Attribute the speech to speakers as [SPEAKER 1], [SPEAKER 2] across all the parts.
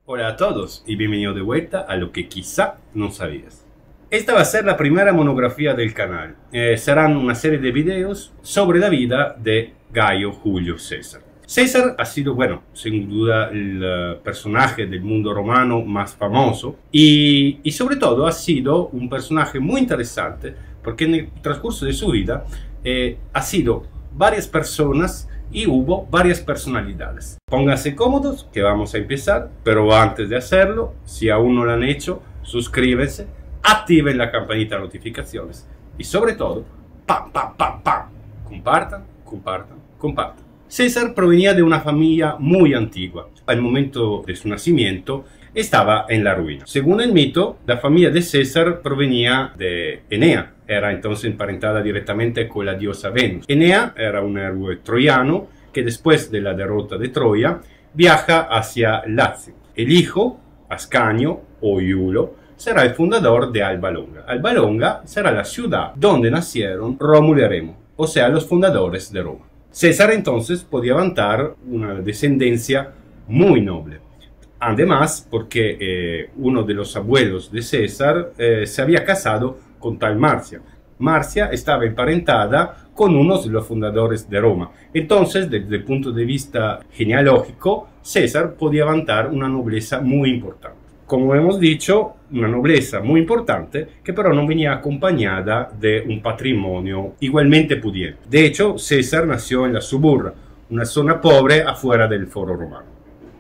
[SPEAKER 1] Hola a todos y bienvenido de vuelta a lo que quizá no sabías. Esta va a ser la primera monografía del canal. Serán una serie de videos sobre la vida de Gaio Julio César. César ha sido, bueno, sin duda el personaje del mundo romano más famoso y sobre todo ha sido un personaje muy interesante porque en el transcurso de su vida ha sido varias personas y hubo varias personalidades. Pónganse cómodos que vamos a empezar, pero antes de hacerlo, si aún no lo han hecho, suscríbanse, activen la campanita de notificaciones y sobre todo, ¡pam, pam, pam, pam! Compartan, compartan, compartan. César provenía de una familia muy antigua. Al momento de su nacimiento estaba en la ruina. Según el mito, la familia de César provenía de Enea. Era entonces emparentada directamente con la diosa Venus. Enea era un héroe troyano que después de la derrota de Troya viaja hacia Lacio. El hijo, Ascanio o Iulo, será el fundador de Alba Longa. Alba Longa será la ciudad donde nacieron Rómulo y Remo, o sea, los fundadores de Roma. César entonces podía vantar una descendencia muy noble. Además, porque uno de los abuelos de César se había casado con tal Marcia. Marcia estaba emparentada con uno de los fundadores de Roma. Entonces, desde el punto de vista genealógico, César podía vantar una nobleza muy importante. Como hemos dicho, una nobleza muy importante que pero no venía acompañada de un patrimonio igualmente pudiente. De hecho, César nació en la Suburra, una zona pobre afuera del Foro Romano.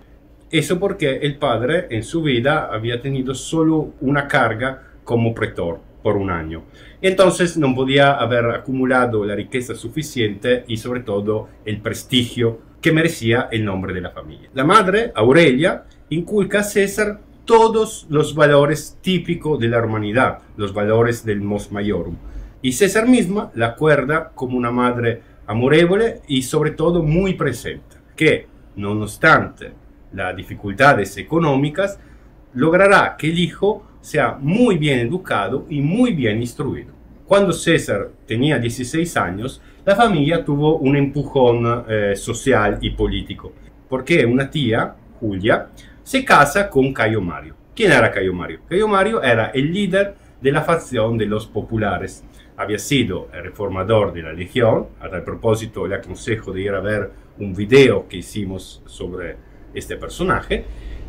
[SPEAKER 1] Eso porque el padre en su vida había tenido solo una carga como pretor por un año. Entonces no podía haber acumulado la riqueza suficiente y sobre todo el prestigio que merecía el nombre de la familia. La madre, Aurelia, inculca a César todos los valores típicos de la romanidad, los valores del mos maiorum. Y César misma la acuerda como una madre amorevole y sobre todo muy presente, que, nonostante las dificultades económicas, logrará que el hijo sea muy bien educado y muy bien instruido. Cuando César tenía 16 años, la familia tuvo un empujón social y político, porque una tía, Julia, se casa con Cayo Mario. ¿Quién era Cayo Mario? Cayo Mario era el líder de la facción de los populares. Había sido el reformador de la Legión. A tal propósito, le aconsejo de ir a ver un video que hicimos sobre este personaje.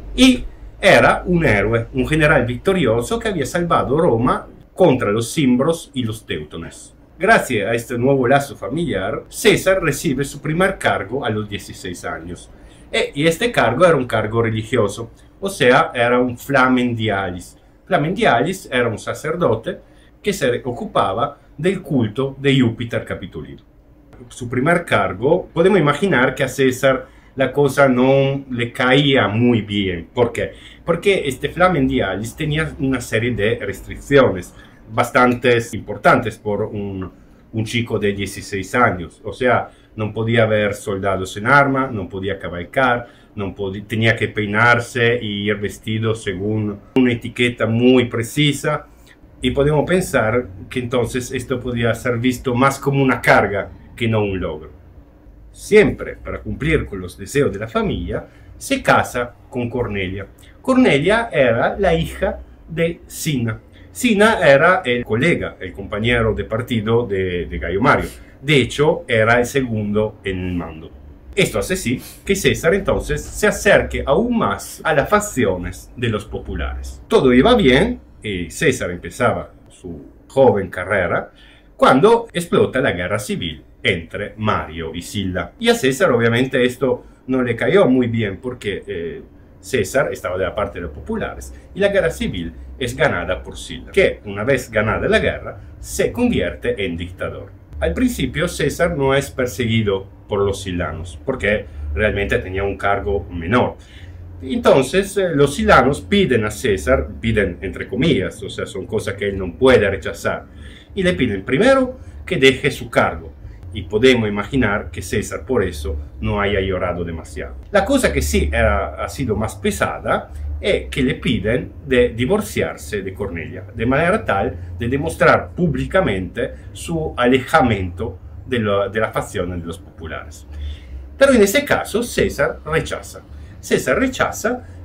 [SPEAKER 1] Y era un héroe, un general victorioso que había salvado Roma contra los cimbros y los teutones. Gracias a este nuevo lazo familiar, César recibe su primer cargo a los 16 años. Y este cargo era un cargo religioso, o sea, era un flamen dialis. Flamen dialis era un sacerdote que se ocupaba del culto de Júpiter Capitolino. Su primer cargo, podemos imaginar que a César la cosa no le caía muy bien. ¿Por qué? Porque este flamen dialis tenía una serie de restricciones bastante importantes por un chico de 16 años. O sea, no podía haber soldados en arma, no podía cabalgar, tenía que peinarse y ir vestido según una etiqueta muy precisa. Y podemos pensar que entonces esto podía ser visto más como una carga que no un logro. Siempre para cumplir con los deseos de la familia, se casa con Cornelia. Cornelia era la hija de Sina. Sina era el colega, el compañero de partido de Gaio Mario. De hecho, era el segundo en el mando. Esto hace sí que César entonces se acerque aún más a las facciones de los populares. Todo iba bien y César empezaba su joven carrera cuando explota la guerra civil entre Mario y Sila. Y a César obviamente esto no le cayó muy bien porque César estaba de la parte de los populares y la guerra civil es ganada por Sila, que una vez ganada la guerra se convierte en dictador. Al principio César no es perseguido por los silanos porque realmente tenía un cargo menor. Entonces los silanos piden a César, piden entre comillas, o sea, son cosas que él no puede rechazar, y le piden primero que deje su cargo. Y podemos imaginar que César por eso no haya llorado demasiado. La cosa que sí ha sido más pesada es que le piden de divorciarse de Cornelia, de manera tal de demostrar públicamente su alejamiento de la facción de los populares. Pero en ese caso César rechaza. César rechaza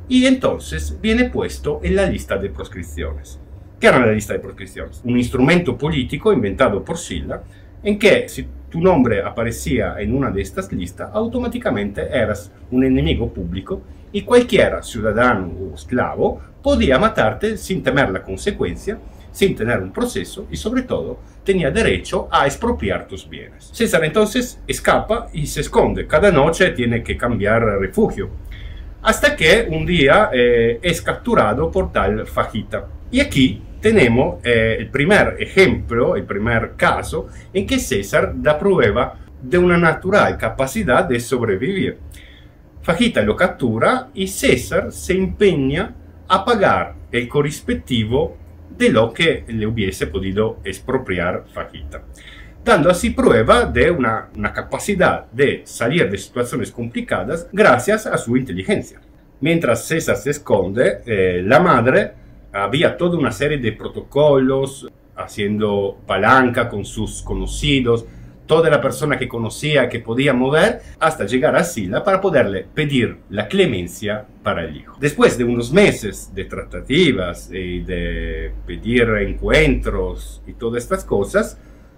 [SPEAKER 1] y entonces viene puesto en la lista de proscripciones. ¿Qué era la lista de proscripciones? Un instrumento político inventado por Sila, en que si tu nombre aparecía en una de estas listas, automáticamente eras un enemigo público y cualquiera ciudadano o esclavo podía matarte sin temer la consecuencia, sin tener un proceso y sobre todo tenía derecho a expropiar tus bienes. César entonces escapa y se esconde. Cada noche tiene que cambiar refugio. Hasta que un día es capturado por tal Fagita. Y aquí tenemos el primer ejemplo, el primer caso en que César da prueba de una natural capacidad de sobrevivir. Fagita lo captura y César se empeña a pagar el correspectivo de lo que le hubiese podido expropiar Fagita, dando así prueba de una capacidad de salir de situaciones complicadas gracias a su inteligencia. Mientras César se esconde, la madre había toda una serie de protocolos, haciendo palanca con sus conocidos, toda la persona que conocía que podía mover, hasta llegar a Sila para poderle pedir la clemencia para el hijo. Después de unos meses de tratativas y de pedir encuentros y todas estas cosas,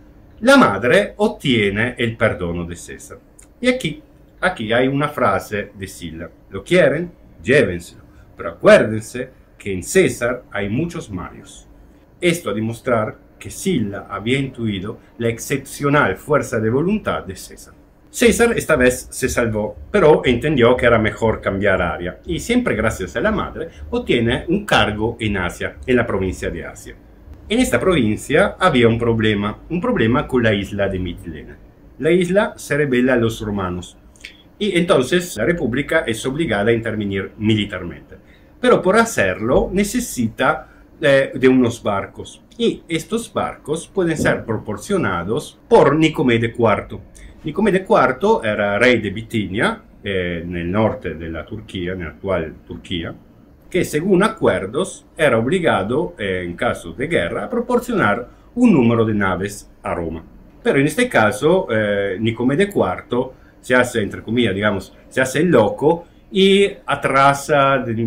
[SPEAKER 1] la madre obtiene el perdono de César. Y aquí hay una frase de Sila: ¿lo quieren? Llévenselo, pero acuérdense que en César hay muchos Marios. Esto a demostrar que Sila había intuido la excepcional fuerza de voluntad de César. César esta vez se salvó, pero entendió que era mejor cambiar área y siempre gracias a la madre obtiene un cargo en Asia, en la provincia de Asia. En esta provincia había un problema con la isla de Mitilene. La isla se rebela a los romanos y entonces la república es obligada a intervenir militarmente. Pero por hacerlo necesita de unos barcos, y estos barcos pueden ser proporcionados por Nicomede IV. Nicomede IV era rey de Bitinia, en el norte de la Turquía, en la actual Turquía, que según acuerdos era obligado, en caso de guerra, a proporcionar un número de naves a Roma. Pero en este caso, Nicomede IV se hace, entre comillas, digamos, se hace el loco y atrasa de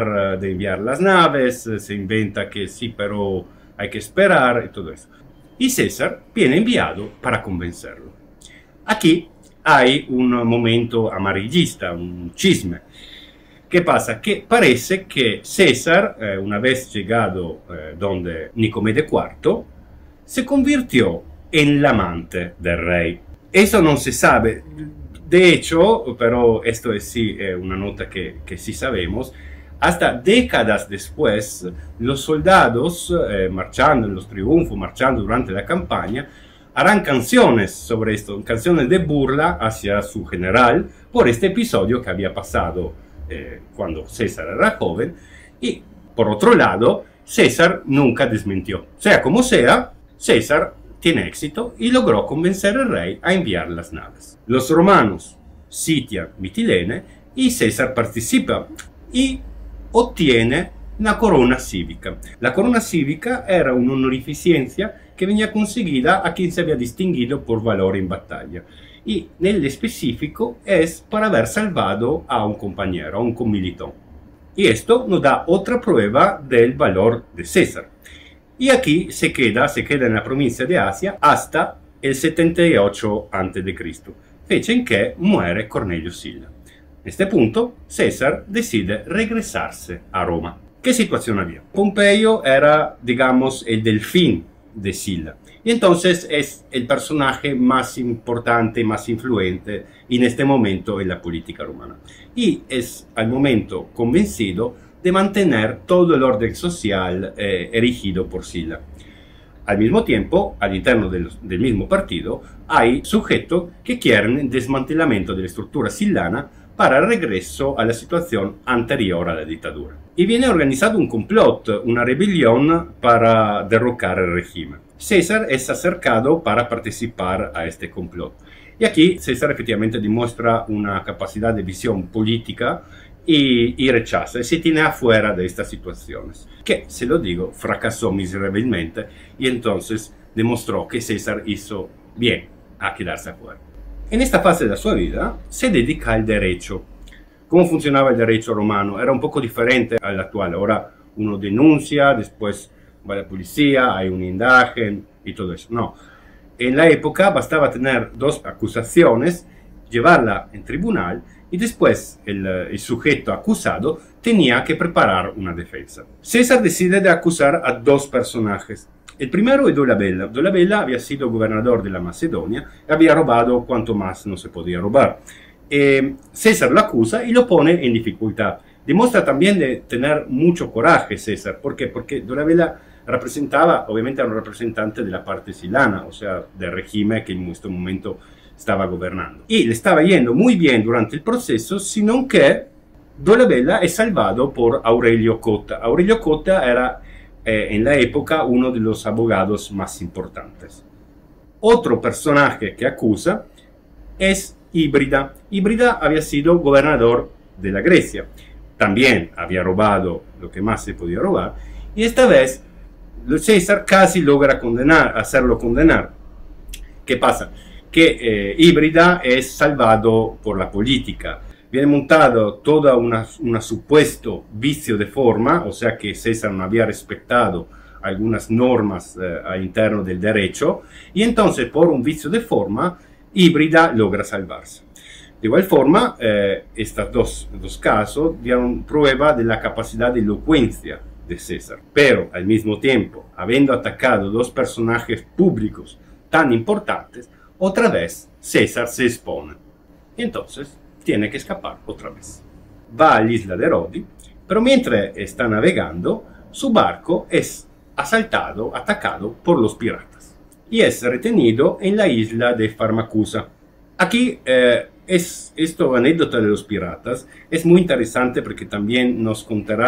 [SPEAKER 1] enviar las naves, se inventa que sí, pero hay que esperar y todo eso. Y César viene enviado para convencerlo. Aquí hay un momento amarillista, un chisme. ¿Qué pasa? Que parece que César, una vez llegado donde Nicomede IV, se convirtió en el amante del rey. Eso no se sabe. De hecho, pero esto es sí una nota que sí sabemos, hasta décadas después, los soldados marchando en los triunfos, marchando durante la campaña, harán canciones sobre esto, canciones de burla hacia su general por este episodio que había pasado cuando César era joven. Y por otro lado, César nunca desmintió. Sea como sea, César tiene éxito y logró convencer al rey a enviar las naves. Los romanos sitian Mitilene y César participa y obtiene una corona cívica. La corona cívica era una honorificencia que venía conseguida a quien se había distinguido por valor en batalla, y en específico es para haber salvado a un compañero, a un comilitón. Y esto nos da otra prueba del valor de César. Y aquí se queda en la provincia de Asia hasta el 78 a.C., fecha en que muere Cornelio Sila. En este punto, César decide regresarse a Roma. ¿Qué situación había? Pompeyo era, digamos, el delfín de Sila. Y entonces es el personaje más importante, más influente en este momento en la política romana. Y es al momento convencido de mantener todo el orden social erigido por Sila. Al mismo tiempo, al interno del mismo partido, hay sujetos que quieren el desmantelamiento de la estructura silana para el regreso a la situación anterior a la dictadura. Y viene organizado un complot, una rebelión para derrocar el régimen. César es acercado para participar a este complot. Y aquí César efectivamente demuestra una capacidad de visión política y rechaza y se tiene afuera de estas situaciones, que, se lo digo, fracasó miserablemente, y entonces demostró que César hizo bien a quedarse afuera. En esta fase de su vida se dedica al derecho, ¿Cómo funcionaba el derecho romano? Era un poco diferente al actual. Ahora uno denuncia, después va a la policía, hay una indagine y todo eso. No, en la época bastaba tener dos acusaciones, llevarla en tribunal y después el sujeto acusado tenía que preparar una defensa. César decide de acusar a dos personajes. El primero es Dolabella. Dolabella había sido gobernador de la Macedonia y había robado cuanto más no se podía robar. César lo acusa y lo pone en dificultad. Demuestra también de tener mucho coraje César. ¿Por qué? Porque Dolabella representaba, obviamente era un representante de la parte silana, o sea, del régimen que en este momento estaba gobernando. Y le estaba yendo muy bien durante el proceso, sino que Dolabella es salvado por Aurelio Cotta. Aurelio Cotta era en la época uno de los abogados más importantes. Otro personaje que acusa es Híbrida. Híbrida había sido gobernador de la Grecia. También había robado lo que más se podía robar. Y esta vez César casi logra hacerlo condenar. ¿Qué pasa? Que Híbrida es salvado por la política. Viene montado todo un supuesto vicio de forma, o sea que César no había respetado algunas normas internas del derecho, y entonces por un vicio de forma, Híbrida logra salvarse. De igual forma, estos dos casos dieron prueba de la capacidad de elocuencia de César, pero al mismo tiempo, habiendo atacado dos personajes públicos tan importantes, otra vez César se expone. Y entonces tiene que escapar otra vez. Va a la isla de Rodi, pero mientras está navegando, su barco es atacado por los piratas y es retenido en la isla de Farmacusa. Aquí esta anécdota de los piratas es muy interesante porque también nos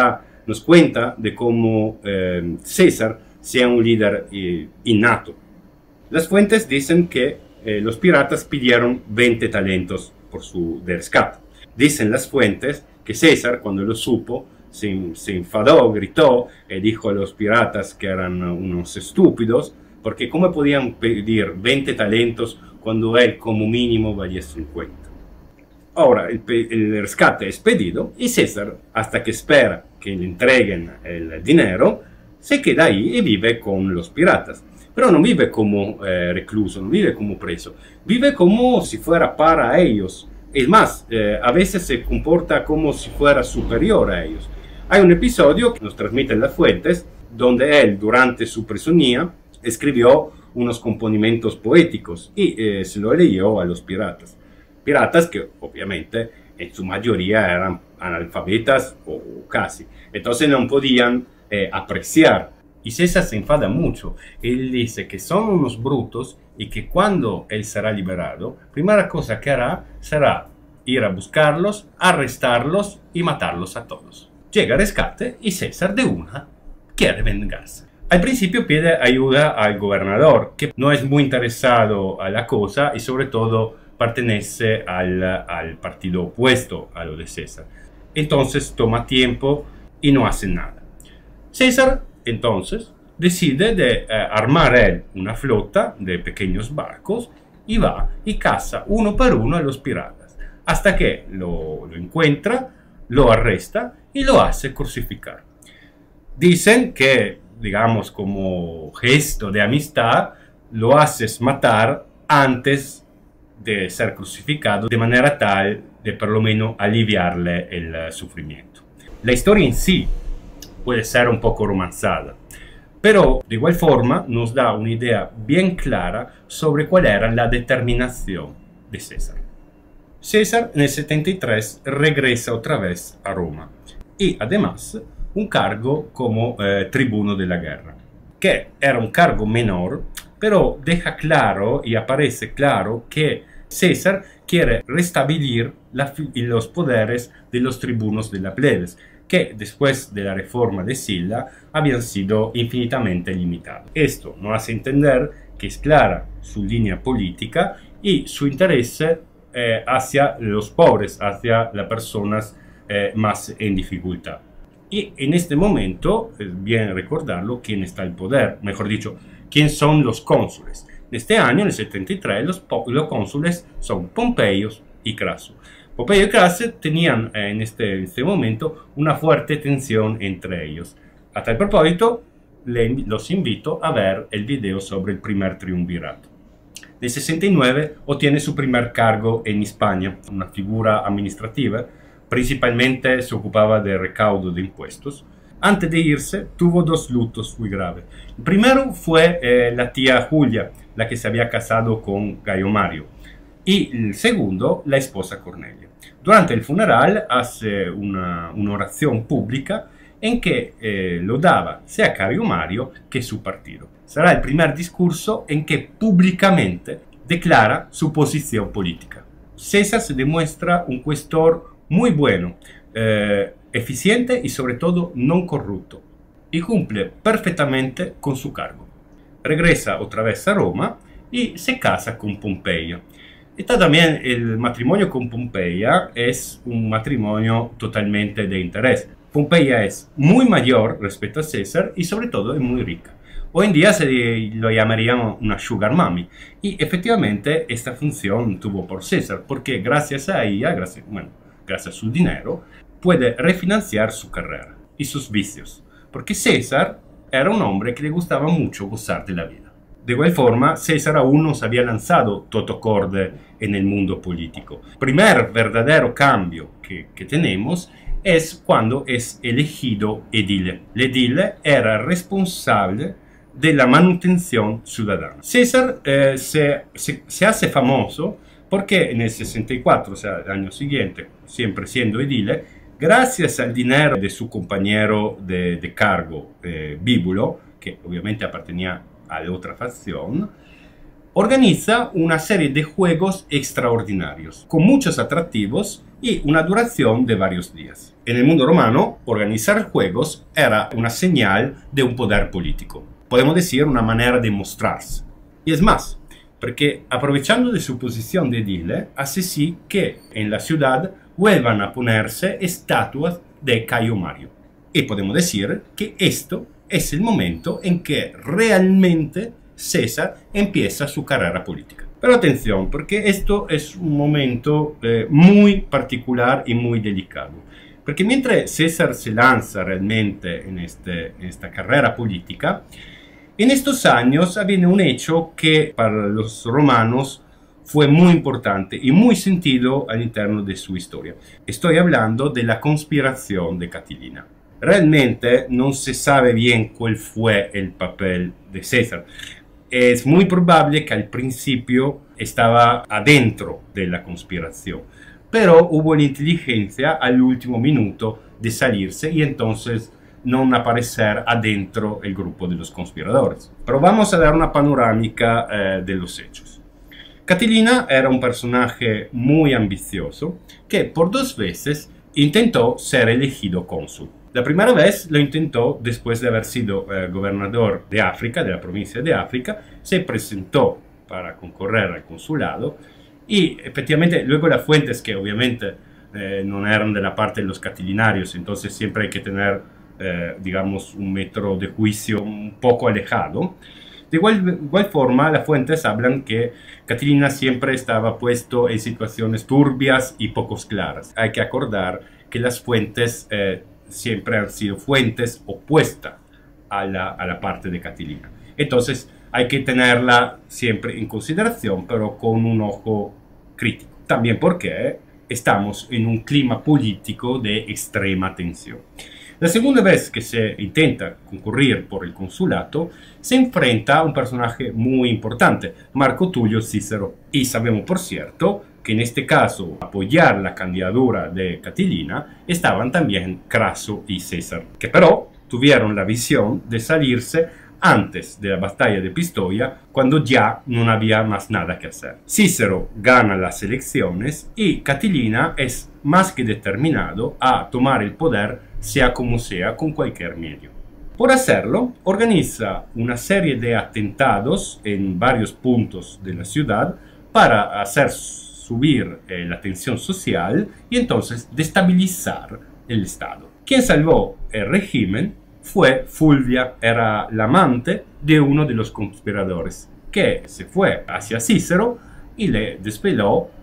[SPEAKER 1] cuenta de cómo César sea un líder innato. Las fuentes dicen que los piratas pidieron 20 talentos por su rescate. Dicen las fuentes que César, cuando lo supo, se enfadó, gritó y dijo a los piratas que eran unos estúpidos, porque ¿cómo podían pedir 20 talentos cuando él como mínimo valía 50? Ahora el rescate es pedido y César, hasta que espera que le entreguen el dinero, se queda ahí y vive con los piratas. Pero no vive como recluso, no vive como preso, vive como si fuera para ellos. Es más, a veces se comporta como si fuera superior a ellos. Hay un episodio que nos transmiten las fuentes, donde él, durante su prisionía, escribió unos componimientos poéticos y se lo leyó a los piratas. Piratas que, obviamente, en su mayoría eran analfabetas o casi. Entonces no podían apreciar. Y César se enfada mucho. Él dice que son unos brutos y que cuando él será liberado, primera cosa que hará será ir a buscarlos, arrestarlos y matarlos a todos. Llega el rescate y César de una quiere vengarse. Al principio pide ayuda al gobernador, que no es muy interesado a la cosa y sobre todo pertenece al partido opuesto a lo de César. Entonces toma tiempo y no hace nada. César entonces decide de armar él una flota de pequeños barcos y va y caza uno por uno a los piratas, hasta que lo encuentra, lo arresta y lo hace crucificar. Dicen que, digamos, como gesto de amistad, lo haces matar antes de ser crucificado, de manera tal de por lo menos aliviarle el sufrimiento. La historia en sí puede ser un poco romanzada, pero de igual forma nos da una idea bien clara sobre cuál era la determinación de César. César en el 73 regresa otra vez a Roma y además un cargo como tribuno de la guerra, que era un cargo menor, pero deja claro y aparece claro que César quiere restablecer los poderes de los tribunos de la plebes, que después de la reforma de Sila habían sido infinitamente limitados. Esto nos hace entender que es clara su línea política y su interés hacia los pobres, hacia las personas más en dificultad. Y en este momento es bien recordarlo quién está en el poder, mejor dicho, quién son los cónsules. En este año, en el 73, los cónsules son Pompeyo y Craso. Pompeyo y Crassus tenían en este momento una fuerte tensión entre ellos. A tal propósito, los invito a ver el video sobre el primer triunvirato. En el 69 obtiene su primer cargo en España, una figura administrativa, principalmente se ocupaba de recaudo de impuestos. Antes de irse, tuvo dos lutos muy graves. El primero fue la tía Julia, la que se había casado con Gaio Mario, y el segundo, la esposa Cornelia. Durante el funeral hace una oración pública en que lo daba sea Gaio Mario que su partido. Será el primer discurso en que públicamente declara su posición política. César se demuestra un cuestor muy bueno, eficiente y sobre todo no corrupto, y cumple perfectamente con su cargo. Regresa otra vez a Roma y se casa con Pompeia. Está también el matrimonio con Pompeia, es un matrimonio totalmente de interés. Pompeia es muy mayor respecto a César y sobre todo es muy rica. Hoy en día lo llamaríamos una sugar mommy, y efectivamente esta función tuvo por César, porque gracias a ella, gracias a su dinero, puede refinanciar su carrera y sus vicios, porque César era un hombre que le gustaba mucho gozar de la vida. De igual forma, César aún no se había lanzado toto corde en el mundo político. El primer verdadero cambio que tenemos es cuando es elegido edile. El edile era responsable de la manutención ciudadana. César se hace famoso porque en el 64, o sea, el año siguiente, siempre siendo edile, gracias al dinero de su compañero de cargo, Bíbulo, que obviamente pertenecía a la otra facción, organiza una serie de juegos extraordinarios, con muchos atractivos y una duración de varios días. En el mundo romano, organizar juegos era una señal de un poder político. Podemos decir una manera de mostrarse. Y es más, porque aprovechando de su posición de edile, hace sí que en la ciudad vuelvan a ponerse estatuas de Gaio Mario. Y podemos decir que esto es el momento en que realmente César empieza su carrera política. Pero atención, porque esto es un momento muy particular y muy delicado. Porque mientras César se lanza realmente en esta carrera política, en estos años viene un hecho que para los romanos fue muy importante y muy sentido al interno de su historia. Estoy hablando de la conspiración de Catilina. Realmente no se sabe bien cuál fue el papel de César. Es muy probable que al principio estaba adentro de la conspiración, pero hubo la inteligencia al último minuto de salirse y entonces no aparecer adentro el grupo de los conspiradores. Pero vamos a dar una panorámica de los hechos. Catilina era un personaje muy ambicioso que por 2 veces intentó ser elegido cónsul. La primera vez lo intentó después de haber sido gobernador de África, de la provincia de África, se presentó para concorrer al consulado y efectivamente luego las fuentes que obviamente no eran de la parte de los catilinarios, entonces siempre hay que tener digamos un metro de juicio un poco alejado. De igual forma, las fuentes hablan que Catilina siempre estaba puesto en situaciones turbias y poco claras. Hay que acordar que las fuentes siempre han sido fuentes opuestas a la parte de Catilina. Entonces hay que tenerla siempre en consideración, pero con un ojo crítico. También porque estamos en un clima político de extrema tensión. La segunda vez que se intenta concurrir por el consulato, se enfrenta a un personaje muy importante, Marco Tulio Cícero. Y sabemos, por cierto, que en este caso, apoyar la candidatura de Catilina, estaban también Craso y César, que pero tuvieron la visión de salirse antes de la batalla de Pistoia, cuando ya no había más nada que hacer. Cícero gana las elecciones y Catilina es más que determinado a tomar el poder sea como sea, con cualquier medio. Por hacerlo, organiza una serie de atentados en varios puntos de la ciudad para hacer subir la tensión social y entonces destabilizar el Estado. Quien salvó el régimen fue Fulvia, era la amante de uno de los conspiradores, que se fue hacia Cícero y le desveló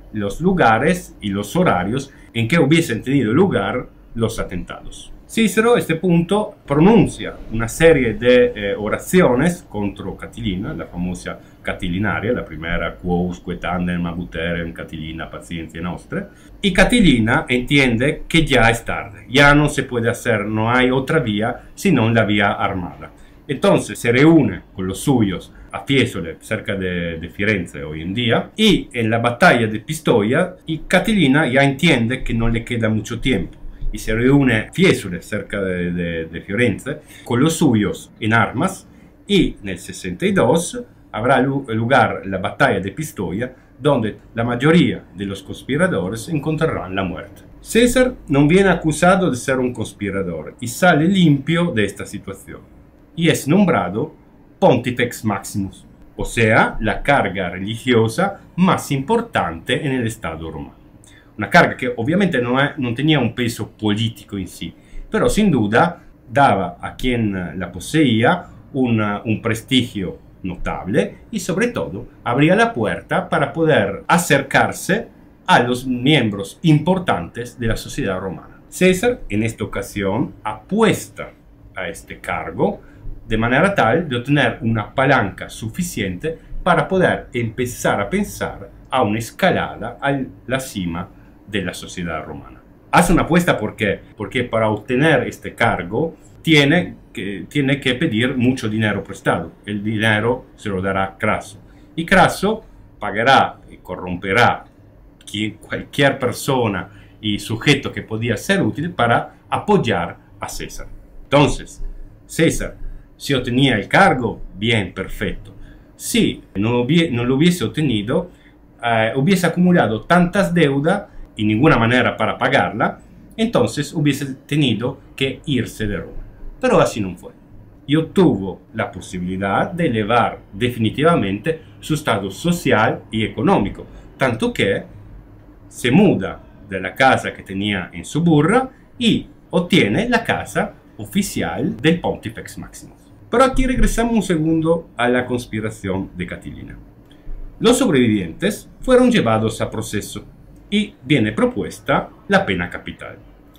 [SPEAKER 1] los lugares y los horarios en que hubiesen tenido lugar los atentados. Cícero a este punto pronuncia una serie de oraciones contra Catilina, la famosa Catilinaria, la primera quousque tandem abuterem Catilina paciencia nostra, y Catilina entiende que ya es tarde, ya no se puede hacer, no hay otra vía sino la vía armada. Entonces se reúne con los suyos a Fiesole, cerca de Firenze hoy en día, y en la batalla de Pistoia, y Catilina ya entiende que no le queda mucho tiempo, y se reúne Fiesole, cerca de Firenze, con los suyos en armas, y en el 62 habrá lugar la batalla de Pistoia, donde la mayoría de los conspiradores encontrarán la muerte. César no viene acusado de ser un conspirador y sale limpio de esta situación, y es nombrado Pontifex Maximus, o sea, la carga religiosa más importante en el Estado romano. Una carga que obviamente no tenía un peso político en sí, pero sin duda daba a quien la poseía un prestigio notable y sobre todo abría la puerta para poder acercarse a los miembros importantes de la sociedad romana. César en esta ocasión apuesta a este cargo de manera tal de obtener una palanca suficiente para poder empezar a pensar a una escalada a la cima de la sociedad romana. Hace una apuesta porque para obtener este cargo tiene que pedir mucho dinero prestado. El dinero se lo dará Craso. Y Craso pagará y corromperá cualquier persona y sujeto que podía ser útil para apoyar a César. Entonces, César, si obtenía el cargo, bien, perfecto. Si no lo hubiese obtenido, hubiese acumulado tantas deudas y ninguna manera para pagarla, entonces hubiese tenido que irse de Roma. Pero así no fue. Y obtuvo la posibilidad de elevar definitivamente su estado social y económico, tanto que se muda de la casa que tenía en Suburra y obtiene la casa oficial del Pontifex Maximus. Pero aquí regresamos un segundo a la conspiración de Catilina. Los sobrevivientes fueron llevados a proceso y viene propuesta la pena capital.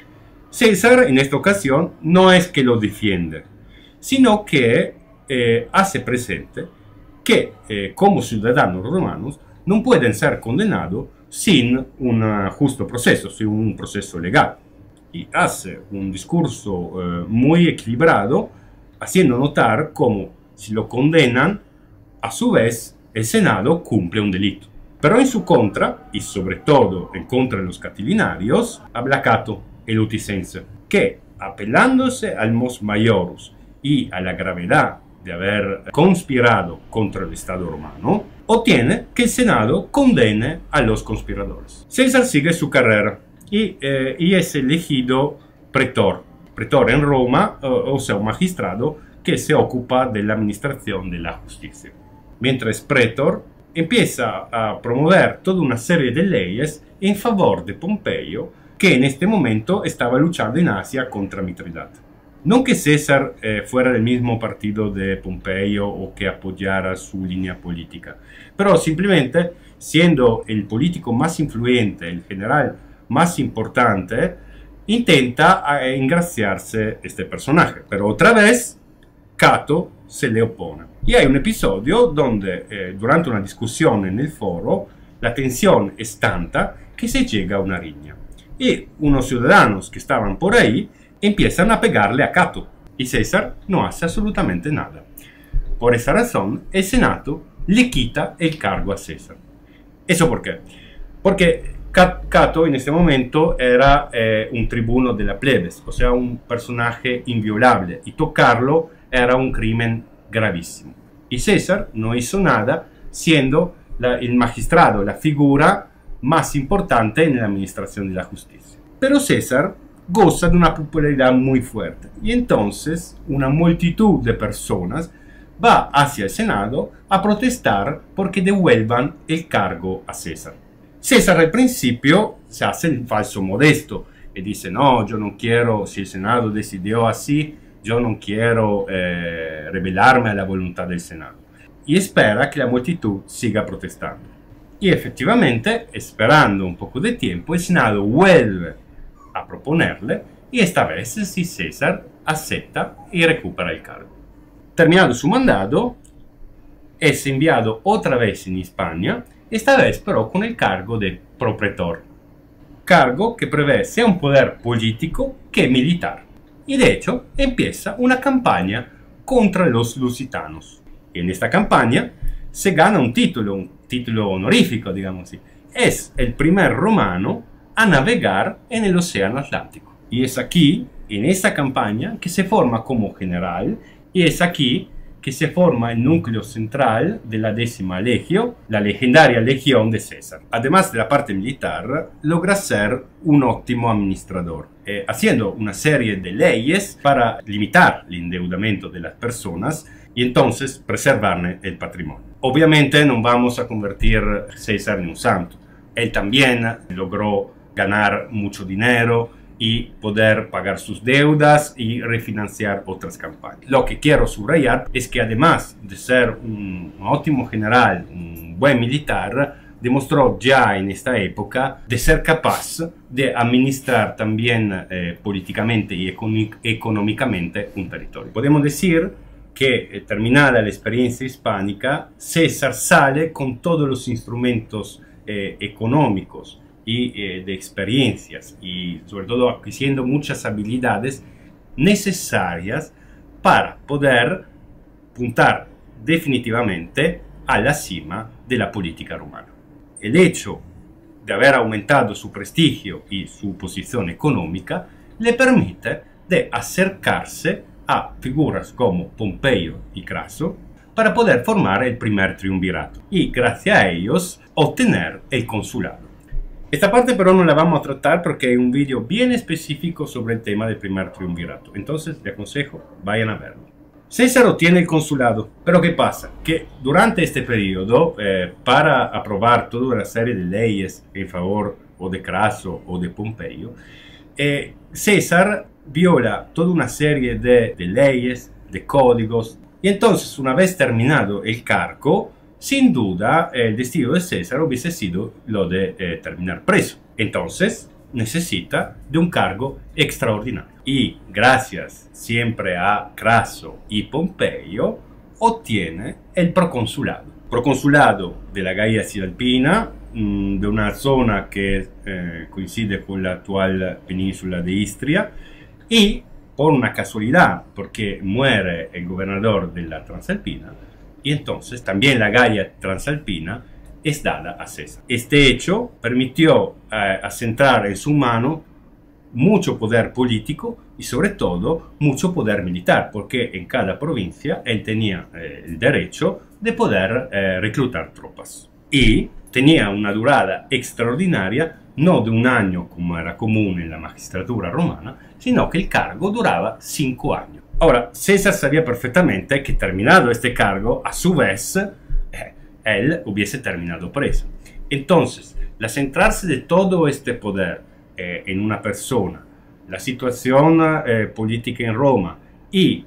[SPEAKER 1] César en esta ocasión no es que lo defiende, sino que hace presente que como ciudadanos romanos no pueden ser condenados sin un justo proceso, sin un proceso legal. Y hace un discurso muy equilibrado, haciendo notar cómo si lo condenan, a su vez el Senado cumple un delito. Pero en su contra, y sobre todo en contra de los catilinarios, habla Cato, el uticense, que apelándose al mos maiorus y a la gravedad de haber conspirado contra el Estado romano, obtiene que el Senado condene a los conspiradores. César sigue su carrera y es elegido pretor en Roma, o sea, un magistrado que se ocupa de la administración de la justicia. Mientras pretor, empieza a promover toda una serie de leyes en favor de Pompeyo, que en este momento estaba luchando en Asia contra Mitridate. No que César fuera del mismo partido de Pompeyo o que apoyara su línea política, pero simplemente siendo el político más influyente, el general más importante, intenta engraciarse este personaje. Pero otra vez, Cato se le opone. Y hay un episodio donde, durante una discusión en el foro, la tensión es tanta que se llega a una riña. Y unos ciudadanos que estaban por ahí empiezan a pegarle a Cato. Y César no hace absolutamente nada. Por esa razón, el Senado le quita el cargo a César. ¿Eso por qué? Porque Cato en este momento era un tribuno de la plebes, o sea, un personaje inviolable, y tocarlo era un crimen gravísimo. Y César no hizo nada, siendo el magistrado la figura más importante en la administración de la justicia. Pero César goza de una popularidad muy fuerte, y entonces una multitud de personas va hacia el Senado a protestar porque devuelvan el cargo a César. César al principio se hace el falso modesto y dice: no, yo no quiero, si el Senado decidió así, yo no quiero rebelarme a la voluntad del Senado. Y espera que la multitud siga protestando. Y efectivamente, esperando un poco de tiempo, el Senado vuelve a proponerle y esta vez sí César acepta y recupera el cargo. Terminado su mandato, es enviado otra vez en España, esta vez pero con el cargo de propretor, cargo que prevé sea un poder político que militar. Y de hecho empieza una campaña contra los lusitanos. Y en esta campaña se gana un título honorífico, digamos así. Es el primer romano a navegar en el Océano Atlántico. Y es aquí, en esta campaña, que se forma como general, y es aquí que se forma el núcleo central de la 10ª Legio, la legendaria Legión de César. Además de la parte militar, logra ser un óptimo administrador, haciendo una serie de leyes para limitar el endeudamiento de las personas y entonces preservar el patrimonio. Obviamente no vamos a convertir a César en un santo. Él también logró ganar mucho dinero y poder pagar sus deudas y refinanciar otras campañas. Lo que quiero subrayar es que además de ser un ótimo general, un buen militar, demostró ya en esta época de ser capaz de administrar también políticamente y económicamente un territorio. Podemos decir que terminada la experiencia hispánica, César sale con todos los instrumentos económicos y de experiencias y sobre todo adquiriendo muchas habilidades necesarias para poder apuntar definitivamente a la cima de la política romana. El hecho de haber aumentado su prestigio y su posición económica le permite de acercarse a figuras como Pompeyo y Craso para poder formar el primer triunvirato y gracias a ellos obtener el consulado. Esta parte pero no la vamos a tratar porque hay un vídeo bien específico sobre el tema del primer triunvirato, entonces les aconsejo vayan a verlo. César obtiene el consulado, pero ¿qué pasa? Que durante este periodo, para aprobar toda una serie de leyes en favor o de Craso o de Pompeyo, César viola toda una serie de leyes, de códigos, y entonces una vez terminado el cargo, sin duda el destino de César hubiese sido lo de terminar preso. Entonces necesita de un cargo extraordinario. Y gracias siempre a Craso y Pompeyo obtiene el proconsulado. Proconsulado de la Galia Cisalpina, de una zona que coincide con la actual península de Istria, y por una casualidad, porque muere el gobernador de la Transalpina, y entonces también la Galia Transalpina es dada a César. Este hecho permitió asentar en su mano mucho poder político y sobre todo mucho poder militar, porque en cada provincia él tenía el derecho de poder reclutar tropas. Y tenía una durada extraordinaria, no de un año como era común en la magistratura romana, sino que el cargo duraba 5 años. Ahora, César sabía perfectamente que terminado este cargo, a su vez, él hubiese terminado preso. Entonces, el centrarse de todo este poder en una persona, la situación política en Roma y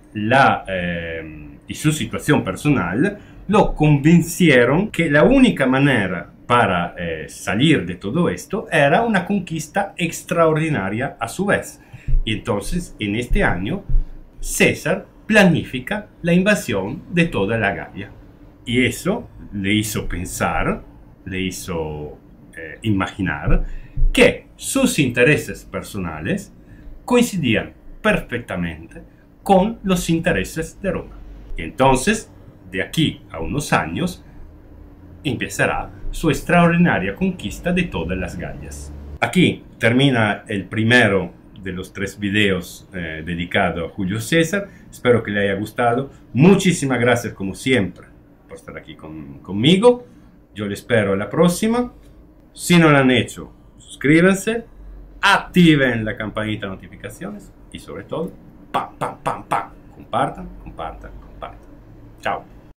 [SPEAKER 1] su situación personal, lo convencieron que la única manera para salir de todo esto era una conquista extraordinaria a su vez. Y entonces, en este año, César planifica la invasión de toda la Galia. Y eso le hizo pensar, le hizo imaginar que sus intereses personales coincidían perfectamente con los intereses de Roma. Y entonces, de aquí a unos años, empezará su extraordinaria conquista de todas las Galias. Aquí termina el primero de los 3 videos dedicados a Julio César. Espero que le haya gustado. Muchísimas gracias como siempre por estar aquí conmigo. Yo les espero la próxima. Si no lo han hecho, suscríbanse, activen la campanita de notificaciones y sobre todo, compartan. Chao.